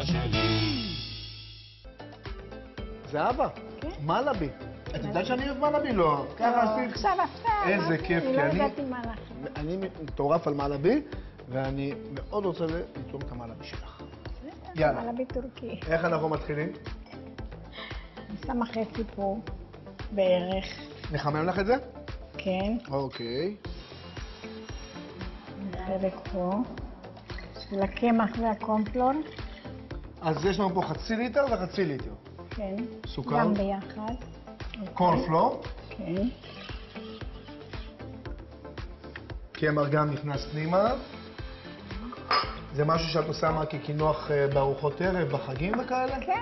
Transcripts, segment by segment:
שלי. זה אבא? כן. מלאבי. את יודעת שאני אוהב מלאבי? לא. ככה עשית. עכשיו הפתעה. איזה כיף, כי אני לא ידעתי מה לך. אני מטורף על מלאבי, ואני מאוד רוצה לטעום את המלאבי שלך. יאללה. מלאבי טורקי. איך אנחנו מתחילים? אני שמה חצי פה, בערך. נחמם לך את זה? כן. אוקיי. חלק פה. של הקמח והקומפלור. אז יש לנו פה חצי ליטר וחצי ליטר. כן. סוכר? גם ביחד. קורנפלור. כן. קמח גם נכנס פנימה. זה משהו שאת עושה מה כקינוח בארוחות ערב, בחגים וכאלה? כן.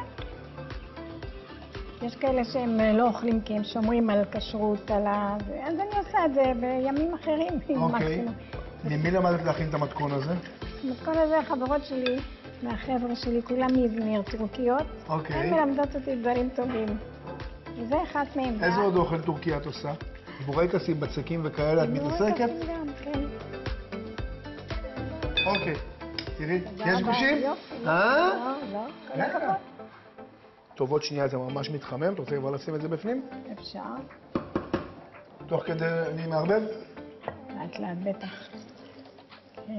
יש כאלה שהם לא אוכלים כי הם שומרים על כשרות, על ה... אז אני עושה את זה בימים אחרים. אוקיי. ממי למדת להכין את המתכון הזה? המתכון הזה, החברות שלי, מהחבר'ה שלי, כולם מאבניר, טורקיות. אוקיי. הן מלמדות אותי דברים טובים. וזה אחת מהם. איזה עוד אוכל טורקי את עושה? בורקסים, בצקים וכאלה, את מתעסקת? כן. אוקיי. תראי, יש גושים? לא, לא, כל הכבוד. טוב, עוד שנייה זה ממש מתחמם, אתה רוצה כבר לשים את זה בפנים? אפשר. תוך כדי אני מערבב? לאט לאט, בטח. כן.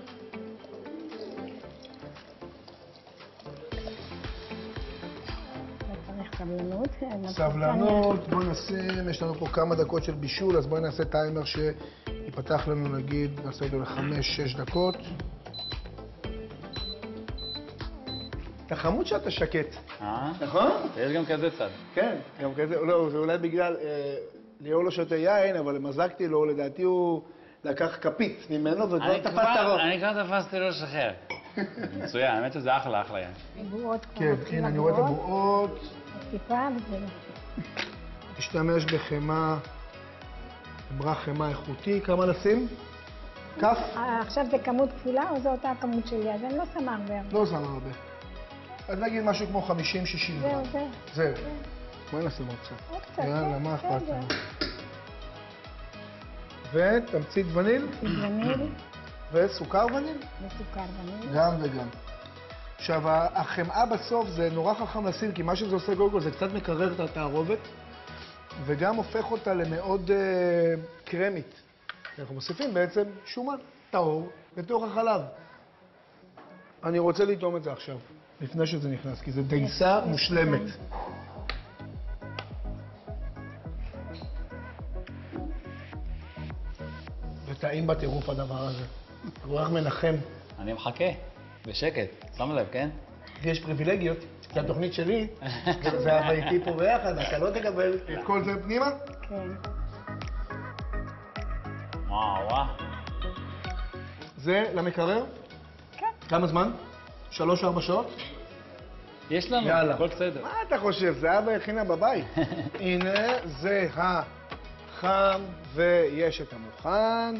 צריך סבלנות. סבלנות, בואי נשים, יש לנו פה כמה דקות של בישול, אז בואי נעשה טיימר שיפתח לנו, נגיד, נעשה אותו ל5-6 דקות. אתה חמוד שאתה שקט. נכון? יש גם כזה צד. כן, גם כזה, לא, זה אולי בגלל, ליאור לא שותה יין, אבל מזגתי לו, לדעתי הוא לקח כפית ממנו וכבר תפס את הראש. אני כבר תפסתי לו לשחרר. מצוין, האמת שזה אחלה יין. בועות כבר. כן, הנה אני רואה את הבועות. טיפה וזה. תשתמש בחמאה, אמרה חמאה איכותי, כמה לשים? כף? עכשיו זה כמות כפולה או זו אותה הכמות שלי? אז אני לא שמה הרבה. לא שמה הרבה. אז נגיד משהו כמו 50-60 גרם. זהו. בואי נשים עוד קצת. עוד קצת, יאללה, מה אכפת לנו? ותמצית וניל? וניל. וסוכר וניל? וסוכר וניל. גם וגם. עכשיו, החמאה בסוף זה נורא חכם לשים, כי מה שזה עושה קודם כל זה קצת מקרר את התערובת, וגם הופך אותה למאוד קרמית. אנחנו מוסיפים בעצם שומן טהור לתוך החלב. אני רוצה לטעום את זה עכשיו, לפני שזה נכנס, כי זו דייסה מושלמת. וטעים בטירוף הדבר הזה. הוא רק מנחם. אני מחכה, בשקט, שם לב, כן? יש פריבילגיות, כי התוכנית שלי, זה אבא איתי פה ביחד, אתה לא תקבל את כל זה פנימה? כן. וואו. זה למקרר? כן. כמה זמן? 3-4 שעות? יש לנו, יאללה. הכל בסדר. מה אתה חושב? זה אבא הכינה בבית. הנה, זה החם ויש את המוכן.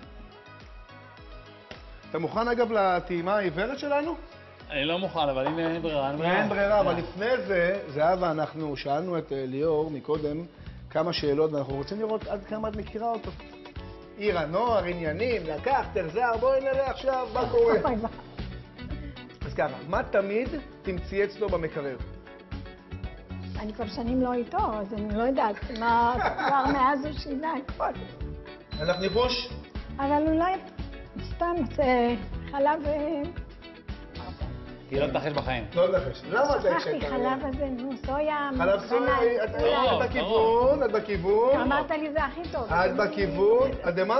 אתה מוכן אגב לטעימה העיוורת שלנו? אני לא מוכן, אבל אם אין ברירה, אין ברירה, אבל לפני זה, זהבה, אנחנו שאלנו את ליאור מקודם כמה שאלות, ואנחנו רוצים לראות עד כמה את מכירה אותו. עיר הנוער, עניינים, לקח, תחזר, בואי נראה עכשיו מה קורה. אז ככה, מה תמיד תמצאי אצלו במקרר? אני כבר שנים לא איתו, אז אני לא יודעת מה כבר מאז הוא שינה הכל. הלך ניחוש? אבל אולי סתם חלב... כי לא תנחש בחיים. לא נחש. למה אתה הקשבת? שכחתי חלב הזה, נו, סויה... חלב סויה, את בכיוון, את בכיוון. אמרת לי זה הכי טוב. את בכיוון, הדממה.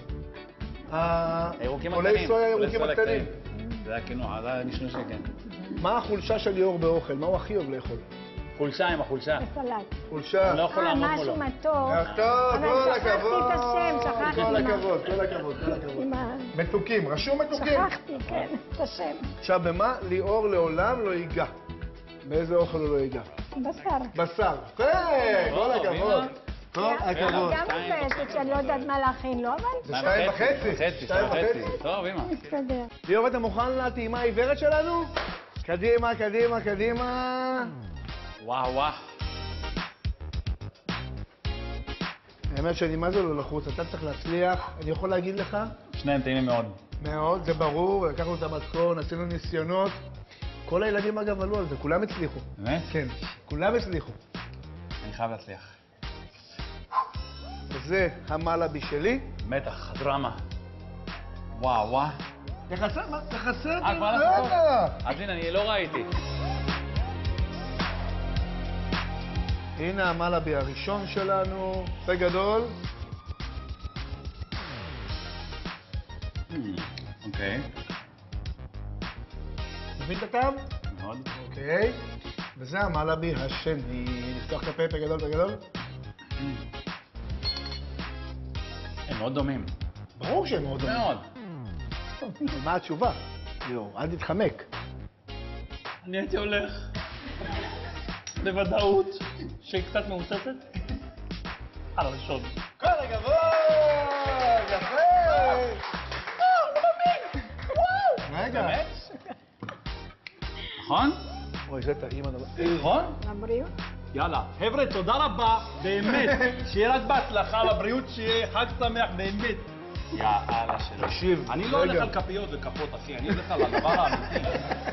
הירוקים עולי הקטנים. סויה הירוקים הקטנים. זה הקינוח, זה הנשנוש שכן. מה החולשה של ליאור באוכל? מה הוא הכי אוהב לאכול? חולשה עם החולשה. בסלט. חולשה. אני לא יכול לעמוד מולו. משהו מתוק. טוב, כל אבל שכחתי הכבוד. את השם, שכחתי כל מה. הכבוד, כל הכבוד, כל הכבוד. מתוקים, רשום מתוקים. שכחתי, כן, את השם. עכשיו, במה ליאור לעולם לא ייגע? באיזה אוכל הוא לא ייגע? בשר. בשר. כן, כל הכבוד. כל הכבוד. גם מבאסת שאני לא יודעת מה להכין לו, אבל... זה 2.5. 2.5. טוב, אמא. מסתדר. ליאור, אתה מוכן לטעימה העיוורת שלנו? קדימה, קדימה, קדימה. וואו. האמת שאני מה זה לא לחוץ, אתה צריך להצליח, אני יכול להגיד לך? שניהם טעימים מאוד. מאוד, זה ברור, לקחנו את המתכון, עשינו ניסיונות. כל הילדים אגב עלו על זה, כולם הצליחו. באמת? כן, כולם הצליחו. אני חייב להצליח. וזה המלאבי שלי. מתח, דרמה. וואו. תחסר, מה? תחסר? כבר לעשות? אז הנה, אני לא ראיתי. הנה המלאבי הראשון שלנו, פה גדול. אוקיי. מבין את הטעם? מאוד. אוקיי. וזה המלאבי השני. לפתוח את הפה, פה גדול, פה גדול. הם מאוד דומים. ברור שהם מאוד דומים. מאוד. מה התשובה? ליאור, אל תתחמק. אני הייתי הולך בוודאות שהיא קצת מעוצצת על הראשון. כל הכבוד! יפה! לא מאמין! וואו! רגע. באמת? נכון? אוי, זה טעים הדבר. נכון? לבריאות. יאללה. חבר'ה, תודה רבה, באמת. שיהיה רק בהצלחה לבריאות, שיהיה חג שמח, באמת. יאללה שלו. תקשיב, אני לא הולך רגע. על כפיות וכפות, אחי, אני הולך על הדבר האמיתי.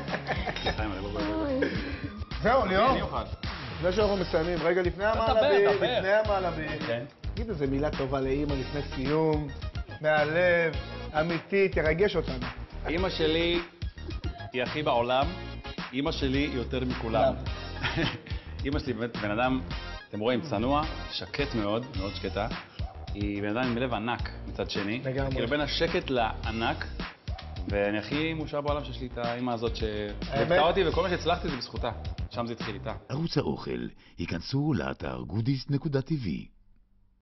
זהו, ליאור. אני אוכל. לפני שאנחנו מסיימים, רגע לפני המלאבי, דבר. לפני המלאבי. כן. תגיד איזה מילה טובה לאמא לפני סיום, מהלב, אמיתי, תרגש אותנו. אמא שלי היא הכי בעולם, אמא שלי יותר מכולם. אמא שלי באמת בן אדם, אתם רואים, צנוע, שקט מאוד, מאוד שקטה. היא בן אדם עם לב ענק מצד שני. לגמרי. כאילו בין השקט לענק, ואני הכי מאושר בעולם שיש לי את האמא הזאת שליוותה אותי, וכל מה שהצלחתי זה בזכותה. שם זה התחיל איתה. ערוץ האוכל, היכנסו לאתר goodies.tv